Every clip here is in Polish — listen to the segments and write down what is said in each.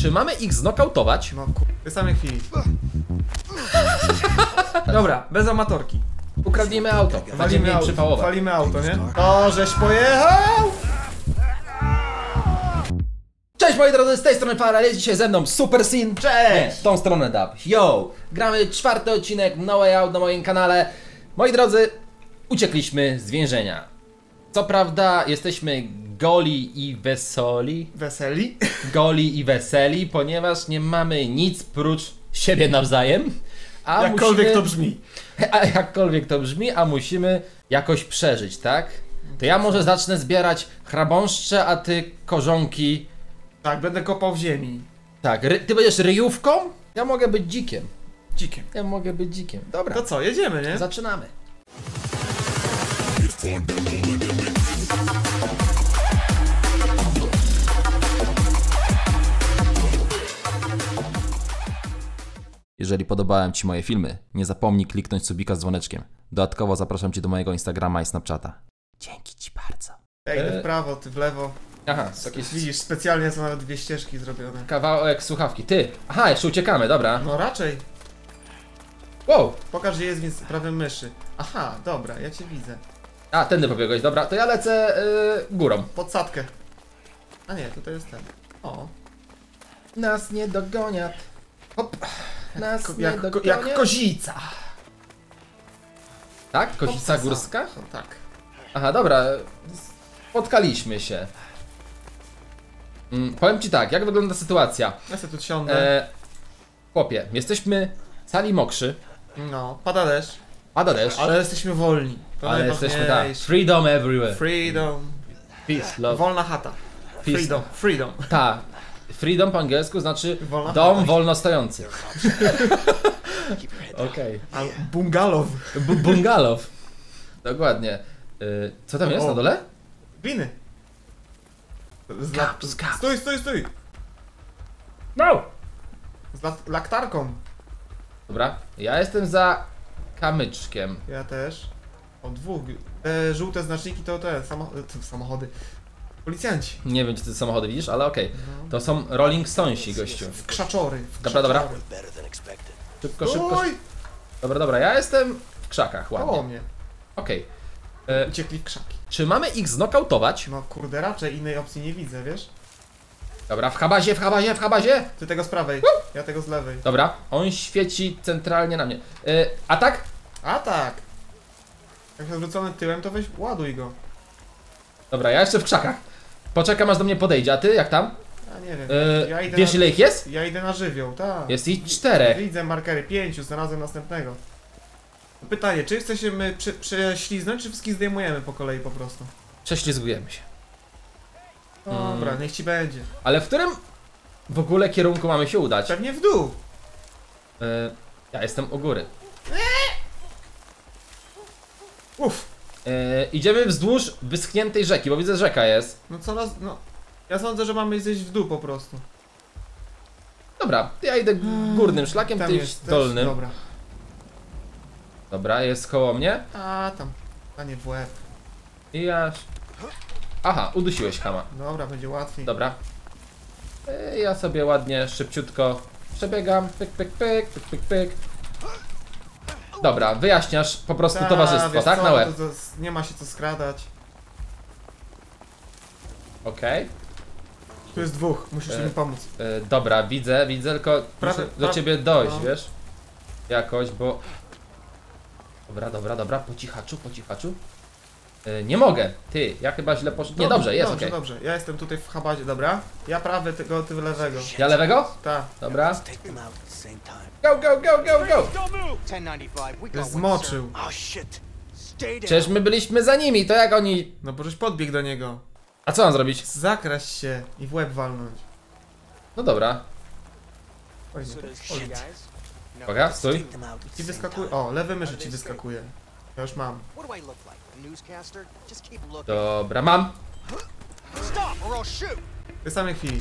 Czy mamy ich znokautować? No w samej chwili. Dobra, bez amatorki. Ukradniemy auto. Będziemy jej przypałować. Walimy auto, nie? O, żeś pojechał! Cześć moi drodzy, z tej strony Farel, jest dzisiaj ze mną Super Sin. Cześć! Nie, w tą stronę Dab. Yo! Gramy 4. odcinek No Way Out na moim kanale. Moi drodzy, uciekliśmy z więzienia. Co prawda jesteśmy goli i wesoli. Weseli? Goli i weseli, ponieważ nie mamy nic prócz siebie nawzajem. A Jakkolwiek musimy... to brzmi. A jakkolwiek to brzmi, a musimy jakoś przeżyć, tak? To ja może zacznę zbierać chrabąszcze, a ty korzonki. Tak, będę kopał w ziemi. Tak, ty będziesz ryjówką? Ja mogę być dzikiem. Dzikiem. Ja mogę być dzikiem. Dobra, To co, jedziemy, nie? zaczynamy. Jeżeli podobałem Ci moje filmy, nie zapomnij kliknąć subika z dzwoneczkiem. Dodatkowo zapraszam Cię do mojego Instagrama i Snapchata. Dzięki Ci bardzo. Ja idę w prawo, ty w lewo. Aha, takie Widzisz, specjalnie są nawet dwie ścieżki zrobione. kawałek słuchawki. Ty! Aha, jeszcze uciekamy, dobra. No raczej. Wow! Pokaż, gdzie jest więc prawym myszy. Aha, dobra, ja cię widzę. A, tędy pobiegłeś, dobra, to ja lecę górą. Podsadkę. A nie, tutaj jest ten. O. Nas nie dogoniat. Hop. Nas nie Jak dogoniat. kozica. Tak? Kozica Hop, górska? O, tak. Aha, dobra. Spotkaliśmy się. Powiem Ci tak, jak wygląda sytuacja? Ja sobie tu siądę. Chłopie, jesteśmy cali mokrzy, No, pada deszcz. pada deszcz, Ale jesteśmy wolni. To ale jesteśmy tak. najważniejsze. Freedom everywhere. Freedom. Peace, love. Wolna chata. Peace. Freedom. Freedom. Ta. Freedom po angielsku znaczy Wolna dom chata. wolno stojący. Okej. A bungalow. Bungalow. Dokładnie. Co tam jest O. na dole? Winy. Kaps, kaps. Stój. No! Z laktarką. Dobra, ja jestem za kamyczkiem. Ja też. O, dwóch. Żółte znaczniki to te samochody. Policjanci. Nie wiem, czy ty samochody widzisz, ale okej. To są Rolling Stonesi, gościu. W krzaczory. Dobra. Szybko. Stój! Dobra, ja jestem w krzakach, Koło ładnie. mnie. Okej. Uciekli w krzaki. Czy mamy ich znokautować? No kurde, raczej innej opcji nie widzę, wiesz? Dobra, w habazie. Ty tego z prawej, ja tego z lewej. Dobra, on świeci centralnie na mnie. Atak? A tak! Jak jest odwrócony tyłem, to weź ładuj go. Dobra, ja jeszcze w krzakach. Poczekam, aż do mnie podejdzie, a ty jak tam? Ja nie wiem. Wiesz ile ich jest? Ja idę na żywioł, tak. Jest ich 4. Widzę markery 5, znalazłem następnego. Pytanie, czy chcemy prześliznąć, czy wszystkich zdejmujemy po kolei po prostu? Prześlizgujemy się. Dobra, niech ci będzie. Ale w którym w ogóle kierunku mamy się udać? Pewnie w dół. Ja jestem u góry. Uff. Idziemy wzdłuż wyschniętej rzeki, bo widzę, że rzeka jest. No coraz, no. Ja sądzę, że mamy zejść w dół po prostu. Dobra, ja idę górnym szlakiem, Tam ty jest idź też, dolnym. dobra. Dobra, jest koło mnie. A tam. A nie w łeb. I ja... Aha, udusiłeś chama. Dobra, będzie łatwiej. Dobra. Ja sobie ładnie, szybciutko przebiegam. Pyk. Dobra, wyjaśniasz po prostu Ta, towarzystwo, wiesz tak? co, Na łeb. to nie ma się co skradać. Okej. Tu jest dwóch, musisz mi pomóc. Dobra, widzę, tylko muszę do ciebie dojść, no. wiesz? Jakoś, bo... Dobra, po cichaczu. Nie mogę, ty, ja chyba źle poszedłem. Nie, dobrze, jest okej. Dobrze, ja jestem tutaj w habadzie, dobra? Ja prawy, ty lewego. Ja lewego? Tak. Dobra. Take them out at the same time. Go! 1095, we got one, Zmoczył. sir. Oh shit. Stay down. Przecież my byliśmy za nimi, to jak oni... No bo żeś podbiegł do niego. A co mam zrobić? Zakraść się i w łeb walnąć. No dobra. Oj, So nie. does she, guys? No. Uwaga, stój. Take them out at Ci the same wyskakuje. time. O, lewy myszy ci wyskakuje. Ja już mam. What do I look like? A newscaster? Just keep looking. Dobra, mam. Stop or I'll shoot. W tej samej chwili.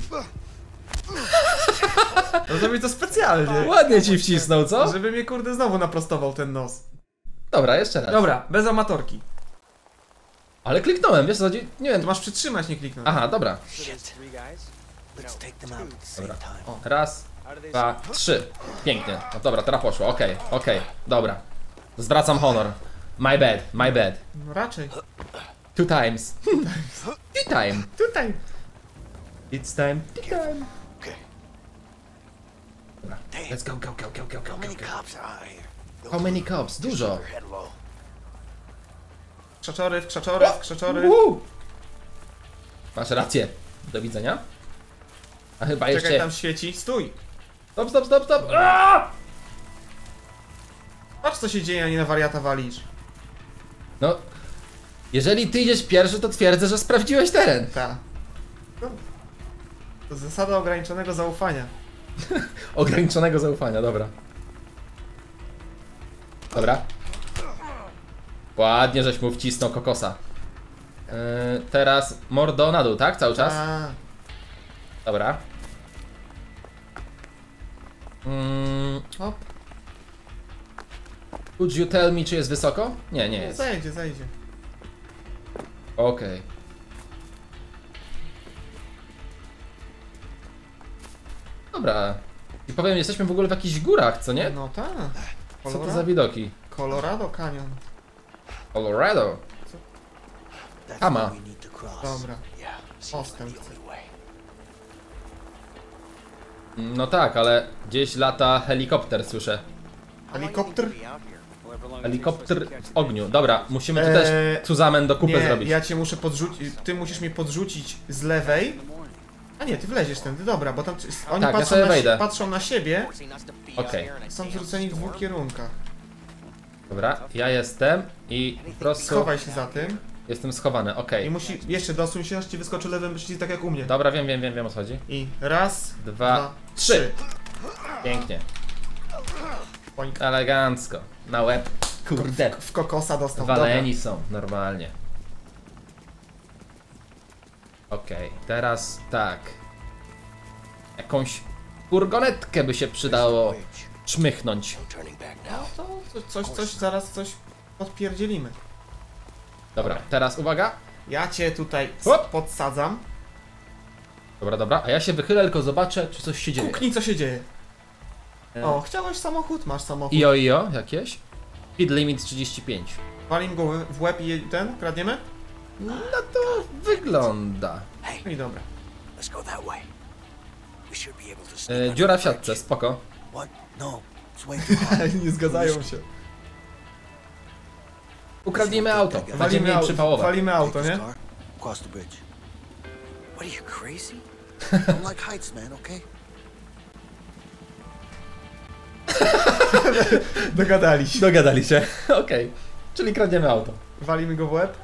No zrobić to specjalnie. Ładnie ci wcisnął, co? Żeby mnie kurde znowu naprostował ten nos. Dobra, jeszcze raz. Dobra, bez amatorki. Ale kliknąłem, wiesz co chodzi? Nie wiem, To masz przytrzymać, nie kliknąć. Aha, dobra. So there's three guys? Let's take them out at the same Dobra. time. Raz, dwa, trzy. Pięknie. No dobra, teraz poszło. Okej, dobra. Zwracam honor. My bad. No raczej. Two times. Two time. Tutaj. It's time. Two time. Okay. Dobra. Damn. Let's go. How many cops are out here? How many cops? Dużo. Keep your head low. Krzaczory. Masz rację. Do widzenia. A chyba Czekaj, jeszcze... tam świeci. Stój. Stop. Aaaa! Patrz co się dzieje, a nie na wariata walisz. No... Jeżeli ty idziesz pierwszy, to twierdzę, że sprawdziłeś teren. Ta. No, to zasada ograniczonego zaufania. Ograniczonego zaufania, dobra. Ładnie, żeś mu wcisnął kokosa. Teraz mordo na dół, tak? Cały czas? A, Dobra. hop. Could you tell me, czy jest wysoko? Nie jest. Zejdzie. Okej. Dobra. I powiem, jesteśmy w ogóle w jakichś górach, co nie? No tak. Co to za widoki? Colorado Canyon. Colorado. That's Come what on. we need to cross. Dobra. Yeah, seems like Postęp. the only way. No tak, ale gdzieś lata helikopter, słyszę. Helikopter? Helikopter w ogniu. Dobra, musimy tu Eee, też cuzamen do kupy Nie, zrobić. ja cię muszę podrzucić. Ty musisz mnie podrzucić z lewej. A nie, ty wleziesz tędy, dobra, bo tam oni Tak, ja patrzą, sobie wejdę. patrzą na siebie. Okej. Są zwróceni w dwóch kierunkach. Dobra, ja jestem i po prostu Schowaj się za tym. jestem schowany, I okej. musi. Jeszcze dosuń się, aż ci wyskoczy lewym przycisk, tak jak u mnie. Dobra, wiem o co chodzi. I raz, Dwa, trzy. Pięknie. Poink. Elegancko. Na łeb. Kurde. W kokosa dostał. Waleni są, normalnie. Okej, teraz tak. Jakąś furgonetkę by się przydało czmychnąć. No turning back now. Dobra. Coś, zaraz coś podpierdzielimy. Dobra, teraz uwaga. Ja cię tutaj Hop. podsadzam. Dobra, a ja się wychylę, tylko zobaczę, czy coś się dzieje. Puknij, co się dzieje. O, chciałeś samochód? Masz samochód. Io, jakieś? Speed limit 35. Walim go w łeb i ten kradniemy? No to wygląda. No i dobra. Let's go that way. We should be able to sneak under Dziura the w siatce, bridge. spoko. What? No, it's way too hot. Nie zgadzają się. Ukradniemy auto. Będziemy jej przypałować. Walimy auto, Take nie? this car, cross the bridge. What are you crazy? I don't like heights, man. Okay. Dogadali się. się. Okej. Czyli kradniemy auto. Walimy go w łeb.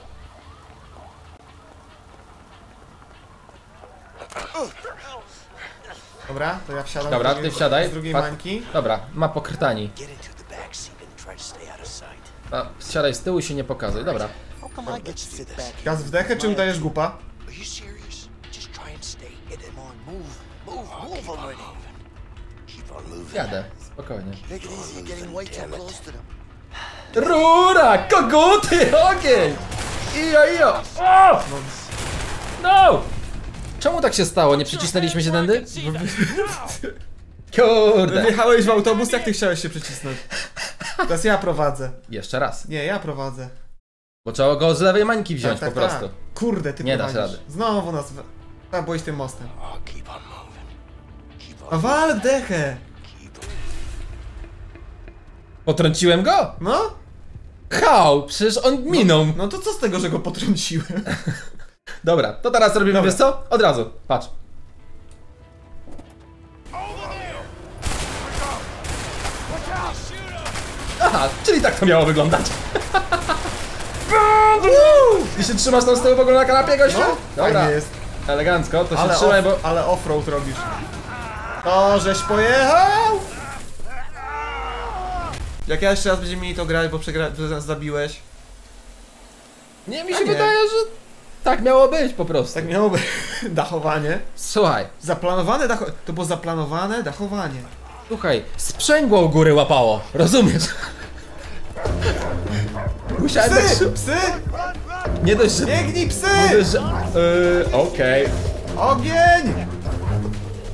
Dobra, to ja wsiadam. Dobra, z drugiej- ty wsiadaj. Z drugiej Pat- mańki. Dobra, ma pokrtani. Get into the back seat and try to stay out of sight. A, wsiadaj z tyłu i się nie pokazuj. Dobra. How come I get to sit back here? Gaz w dechę, czy udajesz głupa? Are you serious? Just try and stay hidden. Come on, move already. Keep on moving. Jadę, spokojnie. Take it easy. You're getting way too close to them. Rura! Koguty! Ogień! Ijo! O! No! Czemu tak się stało? Nie przycisnęliśmy się tędy? Kurde! Wjechałeś w autobus, jak ty chciałeś się przycisnąć? Teraz ja prowadzę. Jeszcze raz. Nie, ja prowadzę. Bo trzeba go z lewej mańki wziąć po prostu. Tak. Kurde, ty Nie dasz prowadzisz. rady. Znowu nas... Trzeba było iść tym mostem. Oh, keep on moving. Keep A on. wal w dechę! Keep on. Potrąciłem go? No? How? Przecież on minął. No to co z tego, że go potrąciłem? Dobra, to teraz robimy, Dobra. wiesz co? Od razu, patrz. Aha, czyli tak to miało wyglądać. I się trzymasz tam z tyłu w ogóle na kanapie, gościu? No, Dobra, fajnie jest. elegancko, to się trzymaj, bo... Ale offroad robisz. To żeś pojechał! Jak ja jeszcze raz będziemy mieli to grać, bo nas zabiłeś. Nie, mi A się nie. wydaje, że tak miało być po prostu. Tak miało być. Dachowanie. Słuchaj, Zaplanowane dachowanie. To było zaplanowane dachowanie. słuchaj, sprzęgło u góry łapało, rozumiesz? Musiałem tak Psy! szybko... Psy! Nie dość, że... Biegnij psy! Nie dość, że... Okej. Ogień!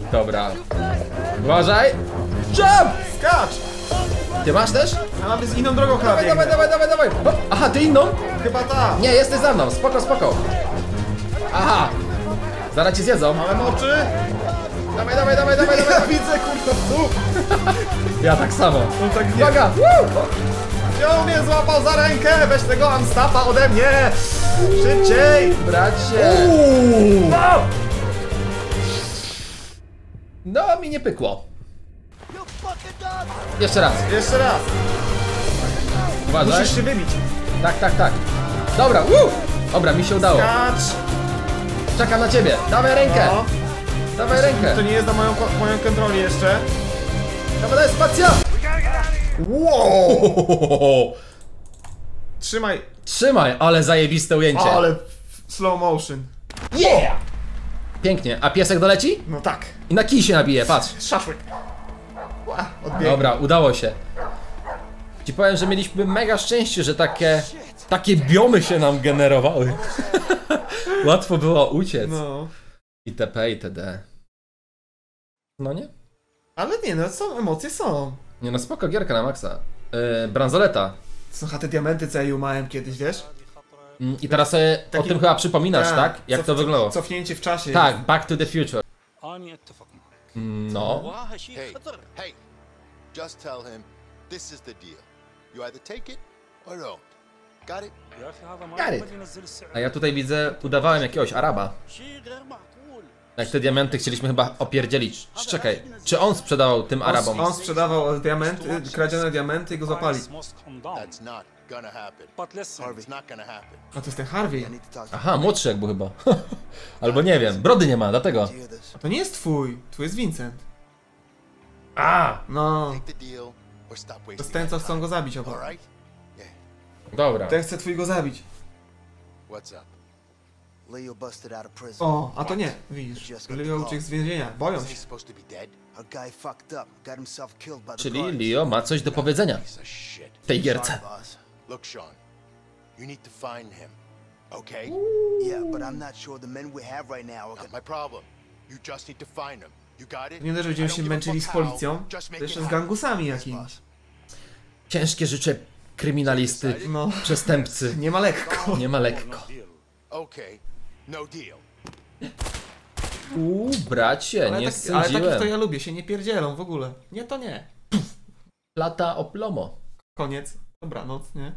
Dobra. Uważaj! Jump! Skacz! Ty masz też? A mamy z inną drogą chyba Dawaj, dawaj, biegnę. dawaj, dawaj, dawaj! O, aha, ty inną? Chyba ta. Nie, jesteś za mną, spoko, spoko. Aha! Zaraz ci zjedzą. Mamy oczy. Dawaj, dawaj, dawaj, dawaj, Ja dawaj. widzę kurwa psów. Ja tak samo. No tak nie. Uwaga! Woo! Wziął mnie, złapał za rękę. Weź tego Amstafa ode mnie. Szybciej. Bracie! Wow. No, mi nie pykło. You fucking dog! Jeszcze raz. Jeszcze raz. Uważaj. Musisz się wybić. Tak, tak, tak. Dobra, woo! Dobra, mi się udało. Skacz. Czekam na ciebie. Dawaj rękę. No. Dawaj rękę. To nie jest na moją kontroli jeszcze. Dawaj, dawaj, spacja! Wow. Trzymaj. Trzymaj, ale zajebiste ujęcie. Ale slow motion. Yeah! Pięknie. A piesek doleci? No tak. I na kij się nabije, patrz. Szaszłyk. Odbiegł. Dobra, udało się. Ci powiem, że mieliśmy mega szczęście, że takie biomy się nam generowały. Łatwo było uciec. No. Itp. itd. No nie? Ale nie, no są, emocje są. Nie no, spoko, gierka na maksa. Bransoleta. Słuchaj, te diamenty, co ja je umałem kiedyś, wiesz? I teraz sobie o tym chyba przypominasz, tak? Jak to wyglądało? Cofnięcie w czasie. Tak, Back to the Future. اني اتفق معك. No. والله شيء Hey, خطر. hey, just tell him this is the deal. You either take it or don't. Got it? يا اخي هذا ما Got it. يقبل ينزل السعر. A ja tutaj widzę, udawałem jakiegoś Araba. شيء غير معقول. Jak te diamenty chcieliśmy chyba opierdzielić. Czekaj, czy on sprzedawał tym Arabom? On sprzedawał diamenty, kradzione diamenty i go zapali. Price must come down. That's not gonna happen. But listen, It's not gonna happen. A to jest ten Harvey. I need to talk to Aha, młodszy jakby chyba. Albo nie wiem, brody nie ma, dlatego. you. Hear this? A to nie jest twój, twój jest Vincent. A, No. Take the deal or stop To jest wasting ten, co your chcą time. go zabić obok. All right? Yeah. dobra. Ten chce twój go zabić. What's up? Leo busted out of prison. O, a to nie, widzisz. Leo uciekł z więzienia, boją Isn't he się. supposed to be dead? A guy fucked up, got himself killed by the Czyli guards. Leo ma coś do powiedzenia Piece of shit. w tej Sorry, gierce. boss. Look, Sean, you need to find him. Okay? Yeah, but I'm not sure the men we have right now are Not gonna... my problem. You just need to find him. You got it? Nie dość, że będziemy I don't się give a męczyli fuck z how, policją, just to make jeszcze it z happen. gangusami Yes, jakimiś. boss. Ciężkie życie kryminalisty, No, przestępcy. nie ma lekko. Nie ma lekko. deal. Okay, no deal. Bracie, Ale, nie ale takich to sądziłem. ja lubię, się nie pierdzielą w ogóle. Nie, to nie. Plata o plomo. Koniec. Dobranoc, nie?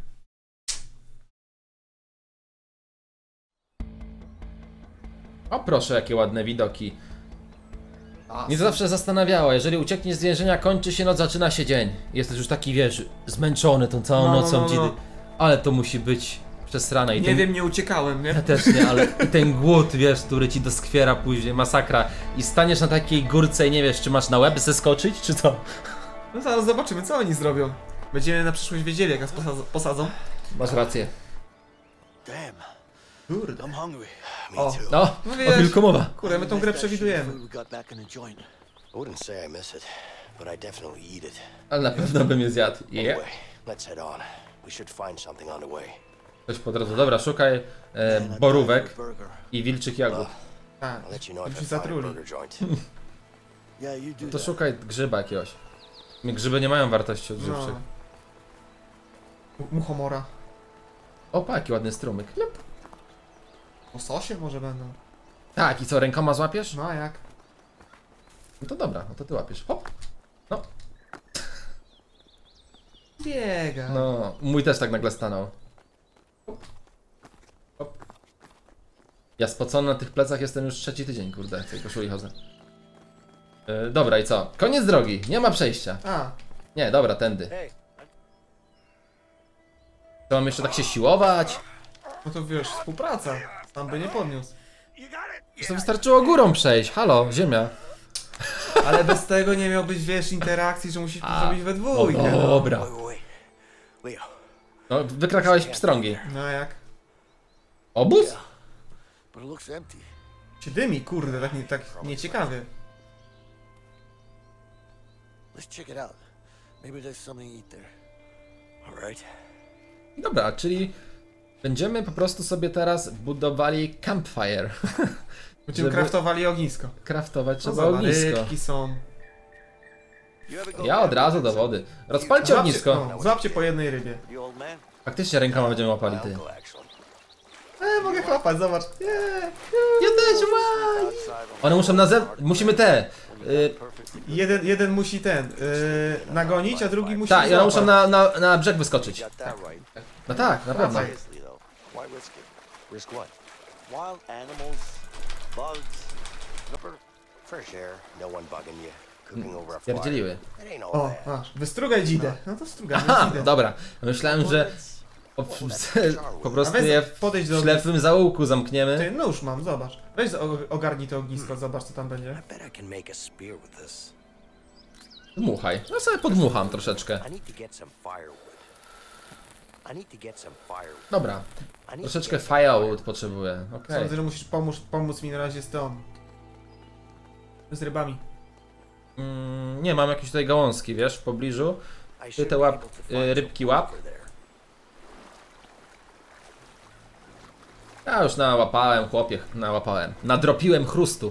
O proszę, jakie ładne widoki. Mnie to zawsze zastanawiało, jeżeli uciekniesz z więzienia, kończy się noc, zaczyna się dzień. Jesteś już taki, wiesz, zmęczony tą całą No, nocą. no, no. Ale to musi być przesrane. I Nie ten... wiem, nie uciekałem, nie? Ja też nie, ale i ten głód, wiesz, który ci doskwiera później, masakra. I staniesz na takiej górce i nie wiesz, czy masz na łeb zeskoczyć, czy co? No zaraz zobaczymy, co oni zrobią. Będziemy na przyszłość wiedzieli, jak nas posadzą. Masz rację. Damn, Kurde. I'm hungry. O, No, no o wiesz, wilku mowa. kurde, my tą grę przewidujemy. We got back in the joint. I wouldn't say I miss it, but I definitely eat it. Ale na pewno bym je zjadł. Yeah. Anyway, let's head on. We should find something on the way. Coś po drodze. Dobra, szukaj borówek i wilczych jagód. Tak, I'll let you know już if I się find a zatruli. burger joint. Yeah, you do To that. szukaj grzyba jakiegoś. Grzyby nie mają wartości odżywczych. No. Muchomora. Opa, jaki ładny strumyk. Lep. O sosie może będą. Tak, i co, rękoma złapiesz? No a jak? No to dobra, no to ty łapiesz. Hop. No, Biega. no, mój też tak nagle stanął. Hop. Hop. Ja spocony na tych plecach jestem już 3. tydzień, kurde, w tej koszuli chodzę. Dobra, i co? Koniec drogi, nie ma przejścia. A, Nie, dobra, tędy. To mam jeszcze tak się siłować? no to wiesz, współpraca. Tam by nie podniósł. Już to wystarczyło górą przejść, halo, ziemia. Ale bez tego nie miałbyś, wiesz, interakcji, że musisz to zrobić we O, dwójkę. No. dobra. Wait. Leo, No, wykrakałeś pstrągi. No a jak? Obóz? but it looks empty. Się dymi, kurde, tak nieciekawie. Let's check it out. Maybe there's something to eat there. All right. Dobra, czyli Będziemy po prostu sobie teraz budowali campfire. Będziemy Żeby- kraftowali ognisko. Kraftować No trzeba zobacz, ognisko. rybki są. Ja od razu do wody. Rozpalcie ognisko. Złapcie po jednej rybie. You old man? Faktycznie rękoma będziemy łapali, ty. Uncle, actually. Mogę chlapać, zobacz. Nie. Ja też, łaj! One muszą na zewnątrz. Musimy te. Jeden musi nagonić, a drugi musi Tak, i one złapać. muszą na brzeg wyskoczyć. Got that right. No tak, na pewno. Seriously, though, why risk it? Risk what? Wild animals, bugs, fresh air, no one bugging you, cooking over a fire. Pierdzieliły. It ain't all O, bad. masz. Wystrugaj dzidę. No to strugamy Aha, dzidę. dobra. Myślałem, że po prostu A weź je podejdź w do ślepym zaułku Ty, zamkniemy. nóż mam, zobacz. Weź ogarnij to ognisko, zobacz co tam będzie. I bet I can make a spear with this. Dmuchaj. No sobie podmucham troszeczkę. I need to get some firewood. I need to get some firewood. Dobra. I need Troszeczkę to get some firewood potrzebuję. Okej. Sądzę, że musisz pomóc mi na razie z tą. Z rybami. Nie, mam jakieś tutaj gałązki, wiesz, w pobliżu. I Ty should te be łap, able to find rybki some łap. over there. Ja już nałapałem, chłopie, nałapałem. Nadropiłem chrustu.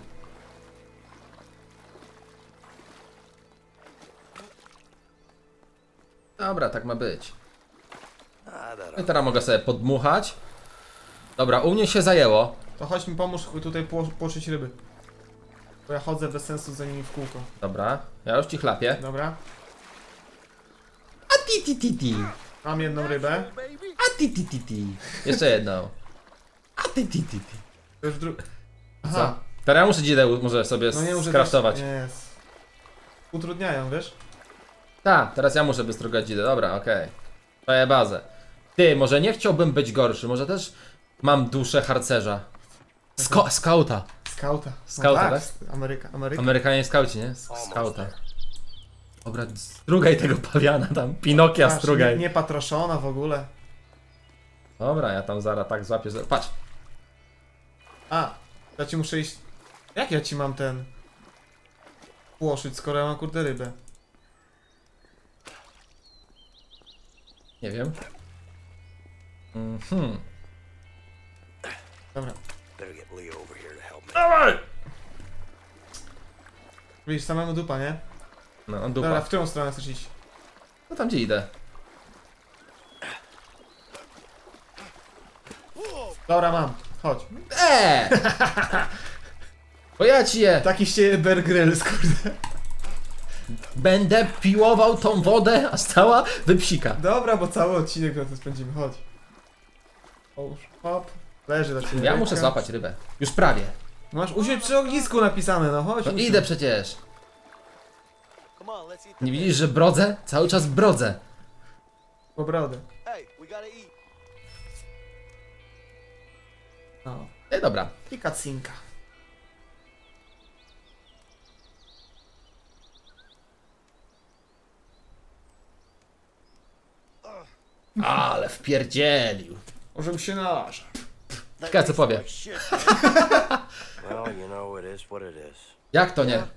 Dobra, tak ma być. I teraz mogę sobie podmuchać. Dobra, u mnie się zajęło. To chodź mi pomóż tutaj płoszyć ryby. Bo ja chodzę bez sensu za nimi w kółko. Dobra, ja już ci chlapię. Dobra. A ti ti ti ti. Mam jedną rybę. A ti ti ti ti. Jeszcze jedną. A ti ti ti ti. To już Aha. Co? Teraz ja muszę dzidę może sobie No nie muszę skraftować. Jest. Utrudniają, wiesz? Tak, teraz ja muszę wystrugać dzidę. Dobra, okej. Daję bazę. Ty, może nie chciałbym być gorszy, może też mam duszę harcerza. Skauta. Skauta. Skauta, tak? Ameryka. Amerykanie skauci, nie? Skauta. Dobra, strugaj tego pawiana tam. Pinokia Masz, strugaj. nie patroszona w ogóle. Dobra, ja tam zaraz tak złapię. Patrz. A, ja ci muszę iść. Jak ja ci mam płoszyć, skoro ja mam kurde rybę? Nie wiem. Dobra. Better get Leo over here to help me. Dawaj! Widzisz, samemu dupa, nie? No, Dobra, dupa. w którą stronę chcesz iść? No tam gdzie idę. Dobra, mam. Chodź. Bo ja ci je. Taki się Bear Grylls, kurde. Będę piłował tą wodę, aż cała wypsika. Dobra, bo cały odcinek na to spędzimy. Chodź. Połóż. Hop. Leży dla ciebie. Ja muszę rybka. złapać rybę. Już prawie. Masz usiąść przy ognisku napisane, no chodź. No usiądź. idę przecież. Come on, let's eat the Nie widzisz, że brodzę? Cały czas brodzę. Po brodę. Hey, we gotta eat. No. Dobra. I kacinka. Ale wpierdzielił. Możemy się nalażę. Ciekawe co powie. Like shit. Well, you know, it is what it is. Jak to nie?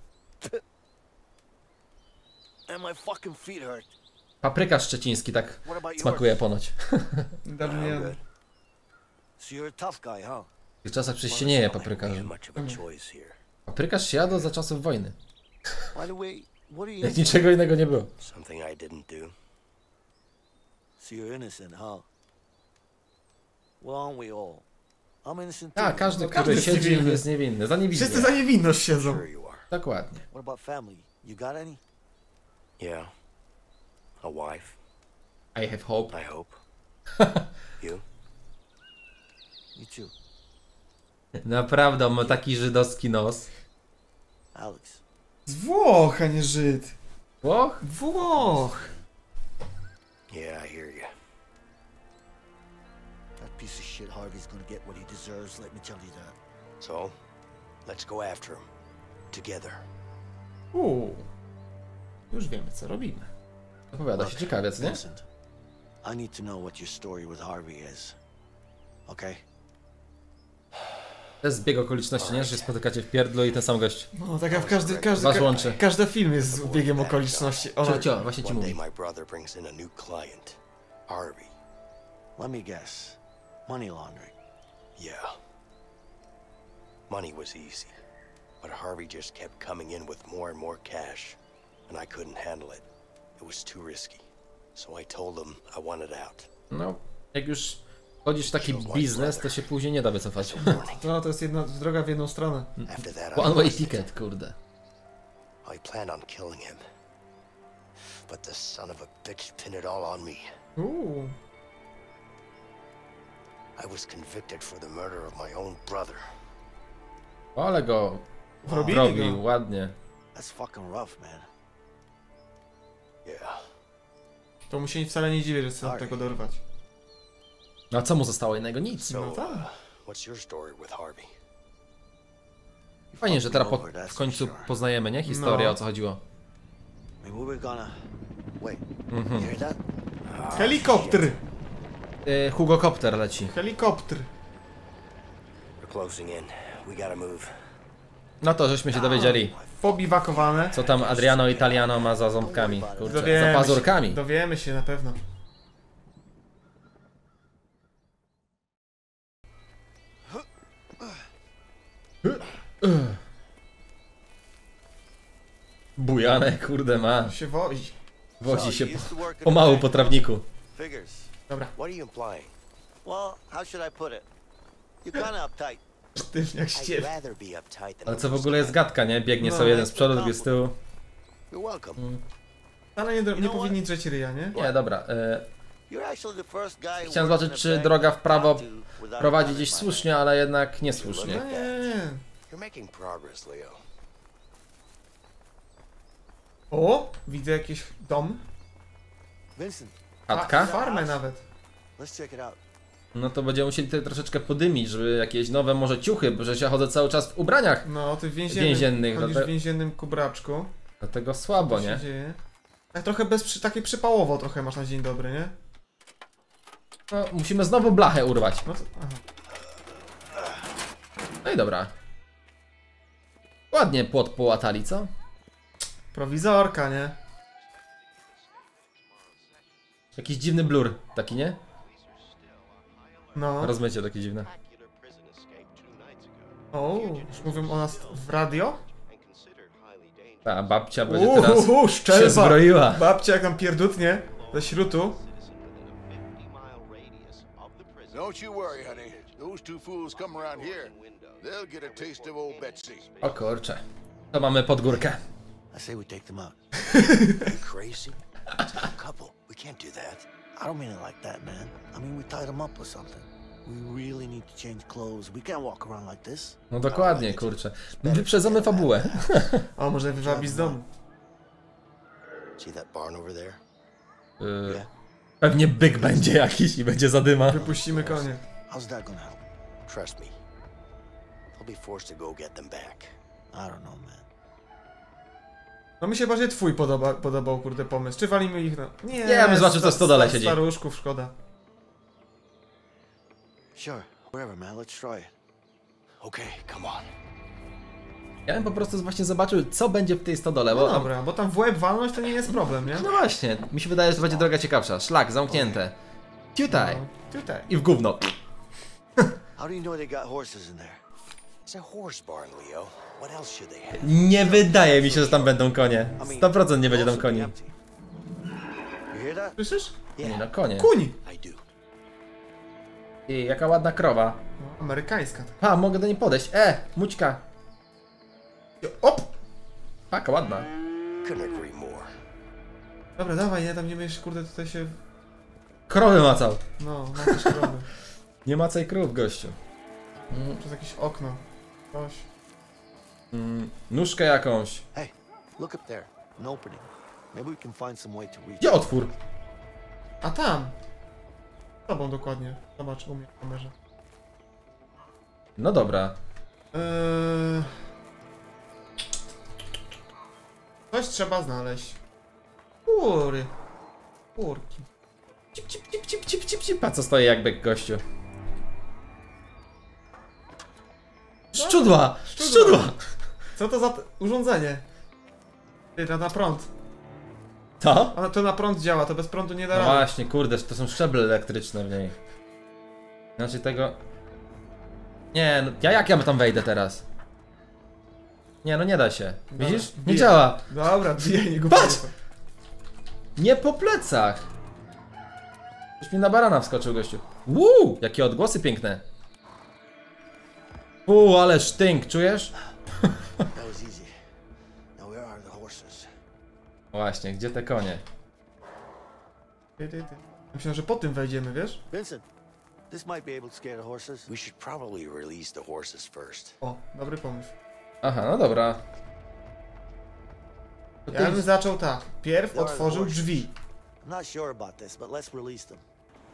And my fucking feet hurt. Paprykarz szczeciński tak What about yours? smakuje ponoć. Dawno nie I'm jadłem. good. So you're a tough guy, huh? W tych czasach przecież się nie je Like we paprykarzy. had much of a choice here. Paprykarz się jadł za czasów wojny. By the way, what are you? Jak niczego innego nie było. Something I didn't do. So you're innocent, huh? Well, aren't we all? I'm innocent too. Tak, każdy, każdy który jest siedzi, niewinny. jest niewinny. Za Wszyscy niewinnie. za niewinność siedzą. Sure you are. Dokładnie. What about family? You got any? Yeah. A wife, I have hope. I hope. You? Me too. Naprawdę, on ma taki żydowski nos. Alex. Z Włoch, a nie Żyd. Włoch? Włoch. Yeah, I hear you. That piece of shit Harvey's gonna get what he deserves, let me tell you that. So, let's go after him. Together. Już wiemy co robimy. Opowiada się ciekawie, co nie? Listen, I need to know what your story with Harvey is. Okay? To jest zbieg okoliczności, nie? Że się spotykacie w pierdlu i ten sam gość. No tak jak Was łączy. każdy film jest biegiem okoliczności. Ona, Właśnie ci One day mówi. my brother brings in a new client. Harvey. Let me guess. Money laundering. Yeah. Money was easy. But Harvey just kept coming in with more and more cash. And I couldn't handle it. It was too risky. So I told him I wanted out. No, jak już wchodzisz w taki biznes, to się później nie da wycofać. No to jest jedna droga w jedną stronę. After that, I One way lost it. ticket, kurde. I planned on killing him. But the son of a bitch pinned it all on me. I was convicted for the murder of my own brother. Ale go Wrobili robił, go. ładnie. That's fucking rough, man. Yeah. To mu się wcale nie dziwię, że chce od tego dorwać. No a co mu zostało innego? Nic. So, No tak. what's your story with Harvey? Fajnie, że teraz Over, that's w końcu for sure. poznajemy, nie? Historię, No. o co chodziło. I mean, we were gonna... Wait, Mhm. you hear that? Helikopter! Hugokopter leci. Helikopter! We're closing in. We gotta move. No to żeśmy się dowiedzieli, Pobiwakowane. co tam Adriano Italiano ma za ząbkami. Kurczę, Dowiemy za pazurkami. Się, dowiemy się na pewno. Bujane, kurde ma. Się wozi. Wozi się you used to work at a pomału bank. po trawniku. Figures. Dobra, What are you implying? Well, how should I put it? You're kinda uptight. sztywniak jak I'd ściew. rather be uptight than Ale co w ogóle jest gadka, nie? Biegnie No. sobie jeden z przodu, drugi z tyłu. You're welcome. Ale nie powinni drzeć ryja, nie? Nie, dobra. You're actually the first guy who Chciałem worked zobaczyć, in a czy bank droga w prawo talked to without prowadzi running gdzieś my słusznie, ale jednak niesłusznie. No nie. You're making progress, Leo. O, widzę jakiś dom. man. Vincent, Chatka? Farmę nawet. let's check it out. No to będziemy musieli tutaj troszeczkę podymić, żeby jakieś nowe może ciuchy, bo że ja chodzę cały czas w ubraniach. No, ty w Więziennych, chodzisz no w to- więziennym kubraczku. Dlatego słabo, Co się nie? dzieje? Tak trochę takie przypałowo trochę masz na dzień dobry, nie? No, musimy znowu blachę urwać. No to, aha. No i dobra. Ładnie płot połatali, co? Prowizorka, nie? Jakiś dziwny blur, taki, nie? No. Rozmycie takie dziwne. O, już mówią o nas w radio? Ta babcia będzie teraz się szczelba! zbroiła. Babcia jak nam pierdutnie ze śrutu. Don't you worry, honey. Those two fools come around here, they'll get a taste of old Betsy. O kurczę. To mamy pod górkę. I say we take them out. You crazy? It's a couple. We can't do that. I don't mean it like that, man. I mean, we tied them up or something. We really need to change clothes. We can't walk around like this. No dokładnie, kurczę. Wyprzedzamy fabułę. O, może wywabi z domu. See that barn over there? Yy, pewnie byk będzie jakiś i będzie zadyma. Wypuścimy konie. How's that gonna help? Trust me. I'll be forced to go get them back. I don't know, man. No mi się bardziej twój podobał, kurde, pomysł. Czy walimy ich na... Nie, Ja bym zobaczył, co w stodole siedzi. Staruszków, szkoda. Sure, wherever, man. Let's try it. Okay, come on. Ja bym po prostu właśnie zobaczył, co będzie w tej stodole, No bo... dobra, bo tam w łeb walnąć to nie jest problem, nie? No właśnie, mi się wydaje, że to będzie droga ciekawsza. Szlak, zamknięte. Tutaj. No, tutaj. I w gówno. How do you know they got horses in there? It's a horse barn, Leo. What else should they have? Nie wydaje mi się, że tam będą konie. I mean, 100% nie będzie tam most will be koni. empty. You hear that? Słyszysz? Nie no, konie. Kuń! I do. I jaka ładna krowa. No, amerykańska. Pa, mogę do niej podejść. Mućka. Op! Taka ładna. Couldn't agree more. Dobra, dawaj, nie, tam nie będziesz, kurde, tutaj się... Krowy macał. No, ma też krowy. Nie macaj krów, gościu. Przez jakieś okno. Coś. Nóżkę jakąś. Hey, look up there. An opening. Maybe we can find some way to reach. Gdzie otwór? A tam! Z tobą dokładnie. Zobacz u mnie w kamerze. No dobra. Coś trzeba znaleźć. Kury. Kurki. Cip, cip, cip, cip, cip, cip, cip. A co stoi jak byk, gościu? Szczudła! Szczudła! Co to za urządzenie? Ty, to na prąd. To? A to na prąd działa, to bez prądu nie da No rady. właśnie, kurde, to są szczeble elektryczne w niej. Znaczy tego... Nie, no jak ja tam wejdę teraz? Nie, no nie da się. Widzisz? Nie bije. działa. Dobra, nie go Patrz! Nie po plecach. Już mi na barana wskoczył gościu. Jakie odgłosy piękne. Ale sztynk, czujesz? That was easy. Now where are the horses? Właśnie, gdzie te konie? Ty. Myślę, że po tym wejdziemy, wiesz? Vincent, this might be able to scare the horses. We should probably release the horses first. O, dobry pomysł. Aha, no dobra. To Ja bym ty... zaczął tak. Pierw otworzył drzwi. I'm not sure about this, but let's release them.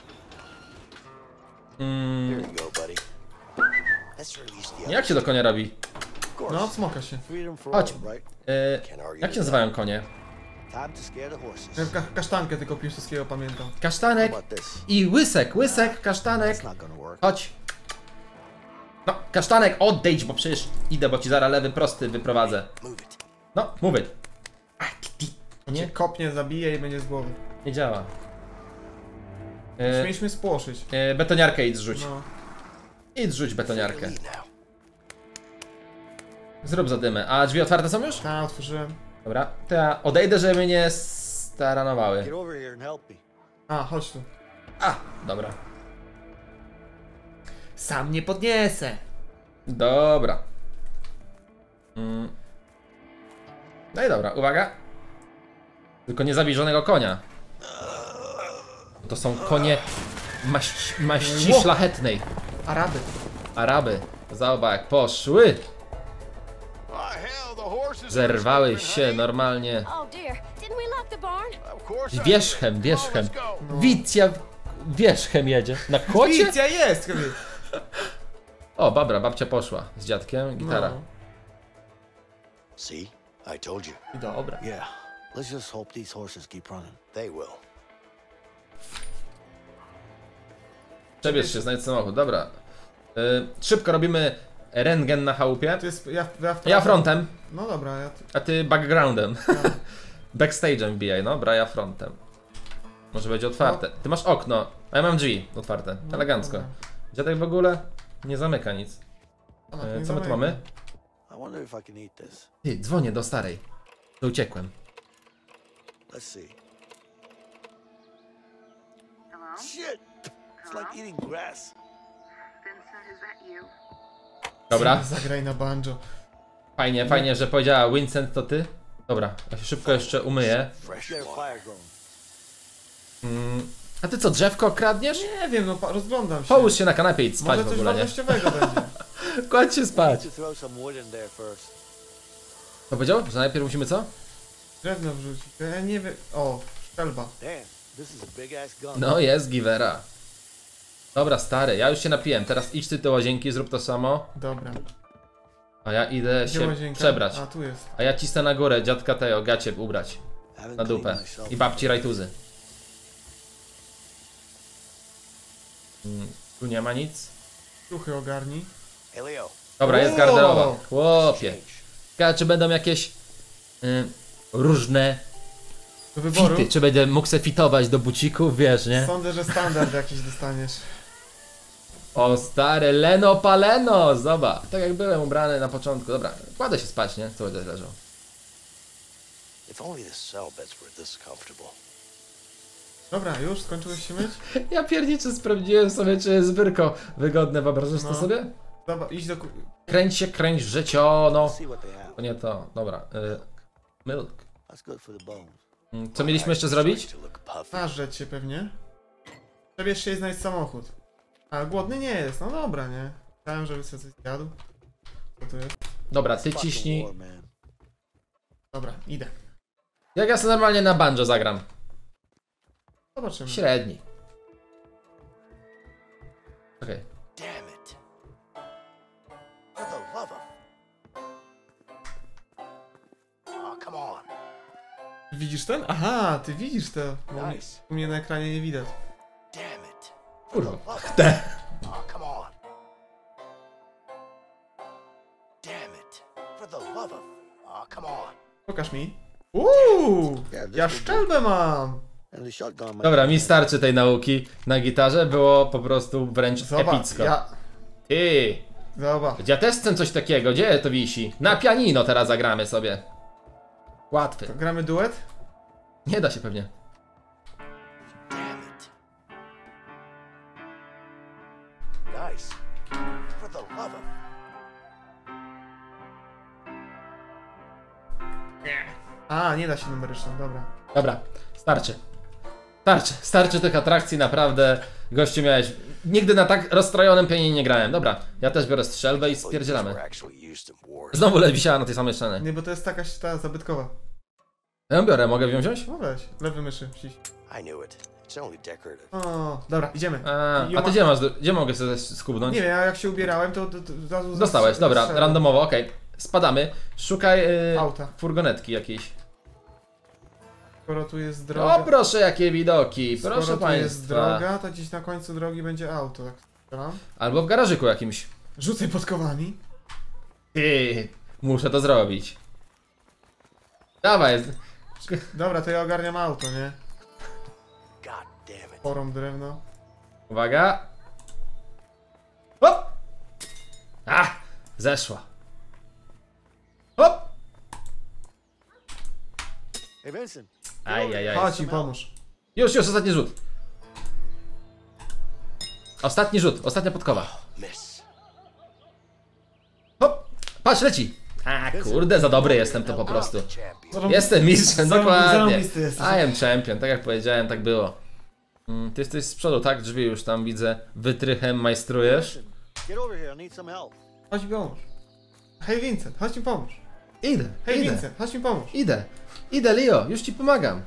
Here you go, buddy. Let's release the Jak się do konia robi? Of course. No, smoka się. Freedom for Chodź. all, right? Jak się nazywają konie? Time to scare the horses. Ja kasztankę tylko Piłsudskiego pamiętam. How Kasztanek about this? i łysek, kasztanek. That's not gonna work. Chodź. No, kasztanek, odejdź, bo przecież idę, bo ci zaraz lewy prosty wyprowadzę. Move it. No, mówię. Nie? Kopnie, zabije i będzie z głowy. Nie działa. Mieliśmy spłoszyć. Betoniarkę idź zrzuć. No. Idź zrzuć betoniarkę. Lead now. Zrób zadymę. A drzwi otwarte są już? Tak, otworzyłem. Dobra. To ja odejdę, żeby mnie nie staranowały. Get over here and help me. A, chodź tu. Dobra. Sam nie podniesę. Dobra. No i dobra, uwaga. Tylko nie zabij żadnego konia. To są konie maści szlachetnej. Araby. Araby. Zobacz jak poszły. Ah, hell, the horses. Zerwały się normalnie. Oh dear, didn't we lock the barn? Of course. I Wierzchem. did. Let's go. Wicja wierzchem jedzie. Na kocie? Policja jest! Chyba. O, babcia poszła z dziadkiem, gitara. No. See? I told you. I dobra. Yeah. Let's just hope these horses keep running. They will. Przebierz się, znajdź samochód, dobra. Szybko robimy rentgen na chałupie. To jest, Ja frontem, No dobra, a ty backgroundem. Backstage'em wbijaj, no, bra ja frontem. Może będzie otwarte. Ty masz okno, a ja mam drzwi otwarte. Elegancko. dobra. Dziadek w ogóle nie zamyka nic. Co my tu mamy? I wonder if I can eat this. Ty, dzwonię do starej. To uciekłem. Let's see. Shit! It's like eating grass. Vincent, is that you? Dobra, Zagraj na banjo. fajnie, że powiedziała Vincent to ty. Dobra, ja się szybko jeszcze umyję. Let's get a fire going. A ty co, drzewko kradniesz? Nie wiem, no rozglądam się. Połóż się na kanapie i idź spać Może w coś ogóle, nie? wartościowego będzie. Kładź się spać. Need to throw some wood in there first. Co powiedział? Że najpierw musimy co? Drewno wrzucić. Ja nie wiem. O, szczelba. Damn, this is a big ass gun. No jest givera. Dobra stary, ja już się napiłem, teraz idź ty do łazienki, zrób to samo. Dobra. A ja idę Gdzie się łazienka? przebrać. A, tu jest. A ja cisnę na górę, dziadka tego, gacie ubrać. Haven't Na cleaned dupę. myself. I babci rajtuzy. Tu nie ma nic. Duchy ogarnij. Hey, Leo. Dobra, jest O! garderoba. Chłopie. Change. Ciekawe, czy będą jakieś różne Do wyboru. fity, czy będę mógł se fitować do bucików, wiesz, nie? Sądzę, że standard jakiś dostaniesz. O stary, Leno Paleno, zobacz. Tak jak byłem ubrany na początku. Dobra, kładę się spać, nie? Co będę leżał. If only the cell beds were this comfortable. Dobra, już skończyłeś się myć? Ja pierniczy sprawdziłem sobie, czy jest wyrko wygodne, wyobrażasz to No. sobie? Dobra, idź do... Kręć się, kręć życiono. Let's see what they have. To nie to, dobra. Milk. That's good for the bones. Co mieliśmy jeszcze zrobić? To look puffy. Nażreć się pewnie. Przebierz się i znajdź samochód. A głodny nie jest, no dobra, nie? Chciałem, żeby sobie coś zjadł. Co tu jest? Dobra, ty Fucking ciśnij. war, man. Dobra, idę. Jak ja sobie normalnie na banjo zagram? Zobaczymy. Średni. Okej. Damn it. For the love of... Oh, come on. Widzisz ten? Aha, ty widzisz to. Bo Nice. u mnie na ekranie nie widać. Damn it. Kurwa. Oh, come on. Damn it. For the love of... Oh, come on. Pokaż mi. Yeah, this Ja will do. szczelbę mam! And the shotgun might Dobra, mi starczy tej nauki na gitarze, było po prostu wręcz Zobacz, epicko. ja... Ty, Zobacz. ja też chcę coś takiego, gdzie to wisi? Na pianino teraz zagramy sobie. Łatwy. To gramy duet? Nie da się pewnie. Damn it. Nice. For the love of... A, nie da się numerycznie, dobra. Dobra, starczy. Starczy tych atrakcji, naprawdę. Gościu, miałeś... Nigdy na tak rozstrojonym pianinie nie grałem. Dobra, ja też biorę strzelbę i spierdzielamy. Were actually used in wars. Znowu wisiała na tej samej ścianie. Nie, bo to jest taka ta zabytkowa. Ja ją biorę, mogę ją wziąć? No weź, lewy myszy, wciś. I knew it. It's only decorative. O, dobra, idziemy. A ty gdzie masz, gdzie mogę sobie skubnąć? Nie wiem, ja jak się ubierałem, to razu Dostałeś, dobra, strzelam. randomowo, okej. Spadamy, szukaj Auta. furgonetki jakiejś. Skoro tu jest droga... O, proszę, jakie widoki, Skoro proszę tu państwa. jest droga, to gdzieś na końcu drogi będzie auto, tak strzelam. Albo w garażyku jakimś. Rzucaj podkowami. Muszę to zrobić. Dawaj. Dobra, to ja ogarniam auto, nie? God damn it. Porą drewno. Uwaga. Hop! Zeszła. Hop! Hey, Vincent. Ajajaj. Chodź i pomóż. Już, ostatni rzut. Ostatni rzut, ostatnia podkowa. Miss. Hop! Patrz, leci. Kurde, za dobry jestem to po prostu. Champion. Jestem mistrzem, dokładnie. zarąbisty jesteś. I am champion, tak jak powiedziałem, tak było. Ty jesteś z przodu, tak? Drzwi już tam widzę, wytrychem majstrujesz. Get over here. I need some help. Chodź mi pomóż. Hej Vincent, chodź mi pomóż. Idę, Hej idę, Vincent, chodź mi pomóż. idę, Leo, już ci pomagam.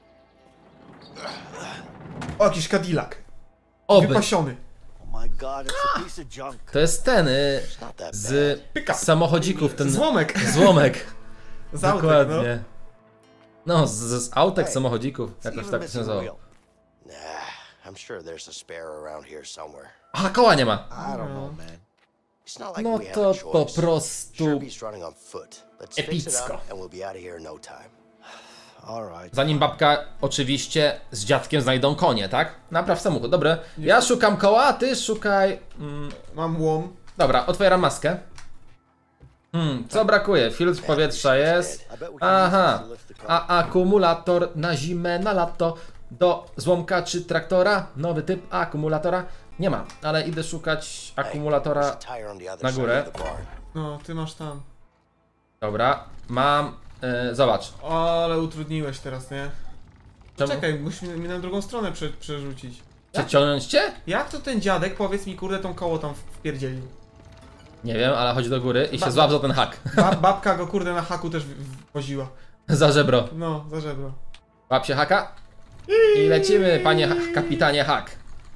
O, jakiś Cadillac. Oby. Wypasiony. Oh my God, it's a piece of junk. To jest ten, It's not that z Pick-up. samochodzików, ten Złomek. złomek. Z autek, Dokładnie. No, z autek Hey, samochodzików, It's jakoś even tak to się missing a nazywało. wheel. Nah, I'm sure there's a spare around here somewhere. Aha, koła nie ma. I don't know, man. It's not like No we have to a po choice. prostu Sherby's running on foot. Let's fix it epicko. up and we'll be out of here in no time. All right. Zanim babka oczywiście z dziadkiem znajdą konie, tak? Napraw samochód, dobra. Ja szukam koła, a ty szukaj... Mam łom. Dobra, otwieram maskę. Co brakuje? Filtr powietrza jest. I bet we can use Aha. this to lift the car. A akumulator na zimę, na lato. Do złomka czy traktora? Nowy typ akumulatora? Nie ma, ale idę szukać Hey, there's akumulatora. a tire on the other na side górę. of the barn. No, ty masz tam. Dobra, mam... zobacz. O, ale utrudniłeś teraz, nie? Czemu? Czekaj, musimy mi na drugą stronę przerzucić. Przeciągnąć cię? Jak to ten dziadek, powiedz mi, kurde, tą koło tam wpierdzielił? Nie wiem, ale chodź do góry i się złap za ten hak. Babka go, kurde, na haku też woziła. Za żebro. No, za żebro. Łap się haka. I lecimy, panie kapitanie hak.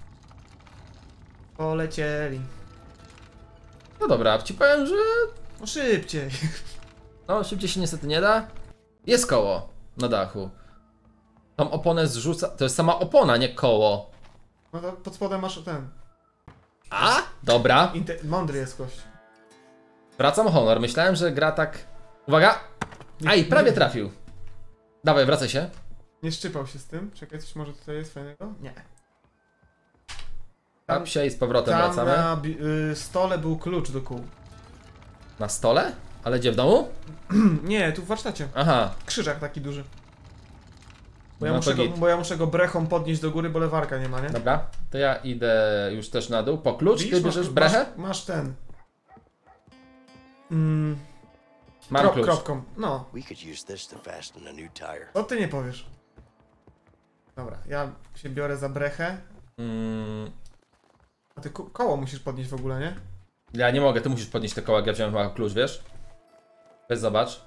Polecieli. No dobra, ci powiem, że... No szybciej. No, szybciej się niestety nie da. Jest koło na dachu. Tą oponę zrzuca... To jest sama opona, nie koło. No to pod spodem masz ten. A? Dobra. Mądry jest gość. Wracam honor. Myślałem, że gra tak... Uwaga! Aj, prawie trafił. Dawaj, wracaj się. Nie szczypał się z tym. Czekaj, coś może tutaj jest fajnego? Nie. Tap się i z powrotem Tam wracamy. na stole był klucz do kół. Na stole? Ale gdzie, w domu? Nie, tu w warsztacie. Aha. Krzyżak taki duży. No to git. Bo ja muszę go brechą podnieść do góry, bo lewarka nie ma, nie? Dobra, to ja idę już też na dół. Po klucz, ty Widzisz, bierzesz brechę? Masz ten. Mam klucz. Kropką. No, We could use this to fasten a new tire. to ty nie powiesz. Dobra, ja się biorę za brechę. A ty koło musisz podnieść w ogóle, nie? Ja nie mogę, ty musisz podnieść te koła, jak ja wziąłem chyba klucz, wiesz? Weź zobacz.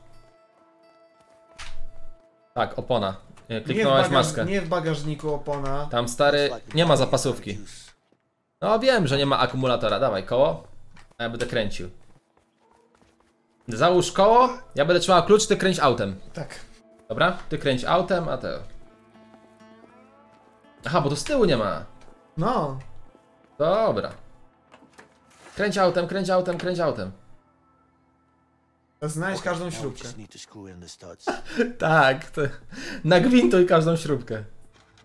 Tak, opona. Kliknąłeś maskę. Nie w bagażniku opona. Tam stary, nie ma zapasówki. No wiem, że nie ma akumulatora. Dawaj koło, a ja będę kręcił. Załóż koło, ja będę trzymał klucz, ty kręć autem. Tak. Dobra? Ty kręć autem, a ty... Aha, bo to z tyłu nie ma. No. Dobra. Kręć autem, kręć autem, kręć autem. Znajdź każdą Now we śrubkę. just need to screw in the studs. Tak, to... nagwintuj każdą śrubkę.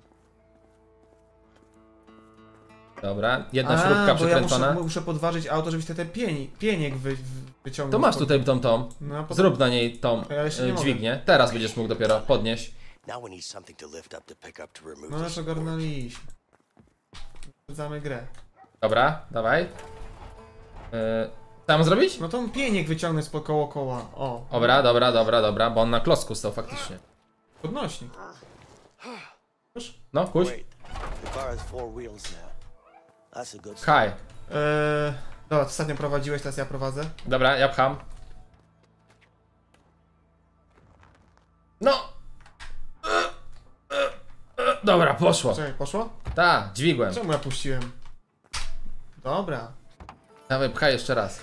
Dobra, jedna śrubka bo ja przykręcona. muszę podważyć auto, żebyś ten pieniek wyciągnął. To masz tutaj tą. No, a potem... Zrób na niej tą Ja jeszcze nie mogę. dźwignię. Teraz będziesz mógł dopiero podnieść. Now we need something to lift up to pick up to remove No the już support. ogarnęliśmy. Sprawdzamy grę. Dobra, dawaj. Co mam zrobić? No to pieniek wyciągnąć spod koła. O, Dobra, bo on na klocku stał faktycznie. podnośnik. No, puść. Wait, the car has 4 wheels now. That's a good start. Pchaj. Dobra, ostatnio prowadziłeś, teraz ja prowadzę. Dobra, ja pcham. No! Dobra, poszło. Czekaj, poszło? Tak, dźwigłem. Czemu ja puściłem? Dobra. Dawaj, pchaj jeszcze raz.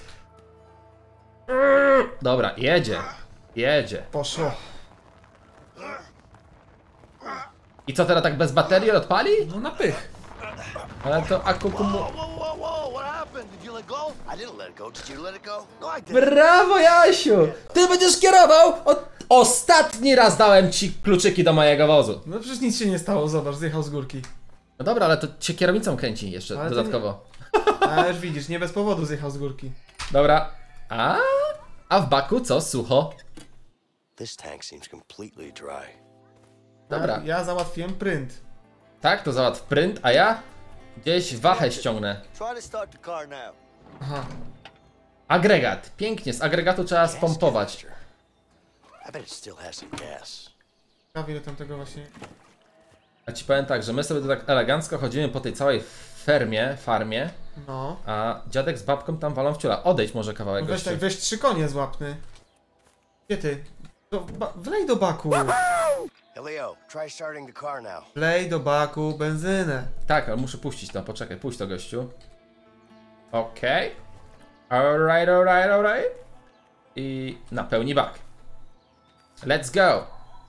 Dobra, jedzie. Poszło. I co teraz tak bez baterii odpali? No na pych. Ale to akukumu... Whoa, whoa, whoa, what happened? Did you let go? I didn't let it go. Did you let it go? No, I didn't. Brawo, Jasiu! Ty będziesz kierował! Ostatni raz dałem ci kluczyki do mojego wozu. No przecież nic się nie stało, zobacz, zjechał z górki. No dobra, ale to cię kierownicą kręci jeszcze Ale to dodatkowo. A już widzisz, nie bez powodu zjechał z górki. Dobra. A w baku co? Sucho. This tank seems completely dry. Dobra. Ja załatwiłem print. Tak, to załatw print, a ja gdzieś wachę ściągnę. Try to start the car now. Aha. Agregat. Pięknie, z agregatu trzeba Gas spompować. canister. I bet it still has some gas. Ciekawe ile tam tego właśnie... A ci powiem tak, że my sobie tu tak elegancko chodzimy po tej całej farmie, No. a dziadek z babką tam walą w ciula. Odejdź może kawałek Weź, gościu. tak, weź 3 konie złapny. Gdzie ty? Wlej do baku. Hey, Leo, try starting the car now. Wlej do baku benzynę. Tak, ale muszę puścić to, poczekaj, puść to gościu. Okej. Alright. I napełni bak. Let's go.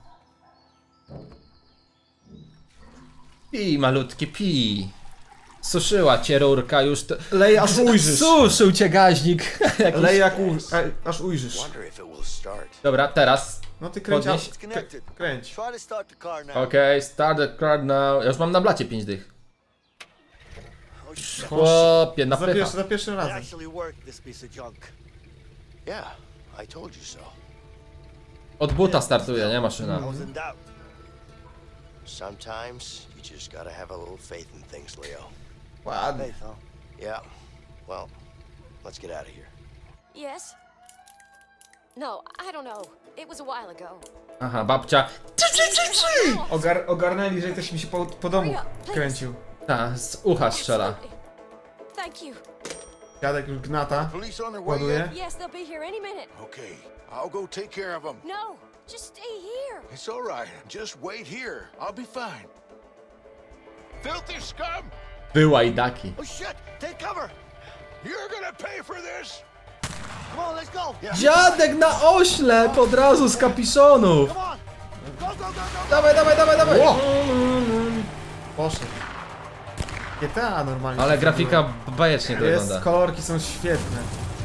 Pij, malutki, pij. Suszyła cię rurka już to... Lej aż ujrzysz. Suszył cię gaźnik. Jakiś... Lej jak aż ujrzysz. Wonder if it will start. Dobra, teraz. No ty kręć, Podnieś. It's connected. kręć. Try to start the car now. Okej, start the car now. Ja już mam na blacie 5 dych. Oh, shit. Chłopie, napycha. Za pierwszym It razem. actually worked, this piece of junk. Yeah, I told you so. Od buta startuje, nie maszyna. I was in doubt. Sometimes you just gotta have a little faith in things, Leo. Ładnie. Faith, huh? Yeah. Well, let's get out of here. Yes? No, I don't know. It was a while ago. Aha, babcia. Ogarnęli, że ktoś mi się po domu kręcił. Ta, z ucha strzela. Absolutely. Thank you. Dziadek już gnata. Police on their way Ładuje. yet? Yes, they'll be here any minute. Okay, I'll go take care of them. No, just stay here. It's all right. Just wait here. I'll be fine. Filthy scum! Była i daki. Oh shit! Take cover! You're gonna pay for this! Come on, let's go! Yeah. Dziadek na oślep od razu z kapiszonów. Come on! Go, go, go, go! Dawaj. Ło! Poszedł. GTA normalnie. Ale grafika bajecznie to Jest, wygląda. kolorki są świetne.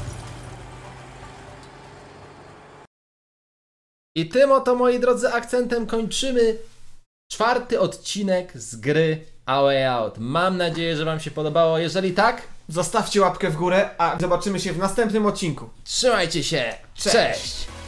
I tym oto, moi drodzy, akcentem kończymy 4. odcinek z gry A Way Out. Mam nadzieję, że wam się podobało. Jeżeli tak, Zostawcie łapkę w górę, a zobaczymy się w następnym odcinku. trzymajcie się. Cześć.